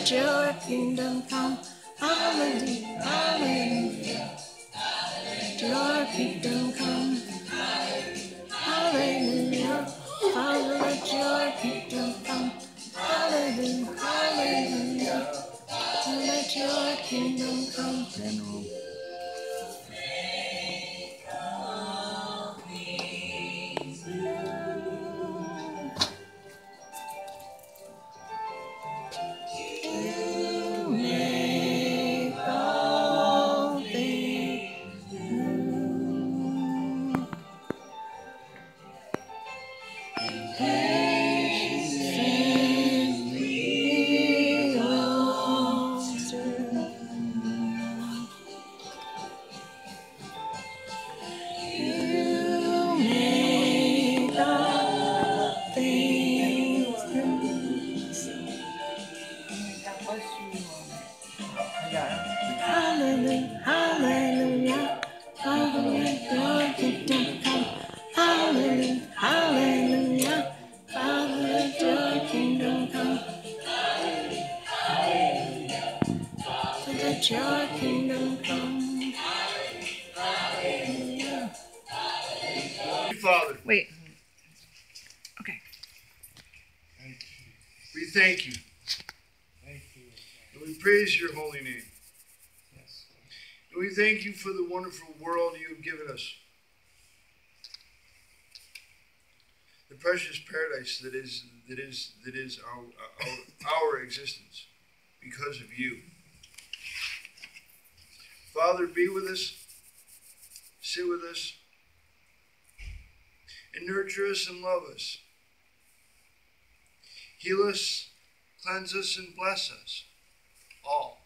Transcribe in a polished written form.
let your kingdom come. Hallelujah, hallelujah. Let your kingdom come. Hallelujah. Father, let your kingdom come. Hallelujah, hallelujah. Let your kingdom come. General. You make all things new. Send me closer. You make all things new. Hallelujah, hallelujah, hallelujah, kingdom come. Hallelujah, hallelujah, Father, let your kingdom come. Let your kingdom come. Hallelujah. Father, Wait. Okay. we thank you. And we praise your holy name. And we thank you for the wonderful world you have given us. The precious paradise that is our existence because of you. Father, be with us, sit with us, and nurture us and love us. Heal us, cleanse us, and bless us all.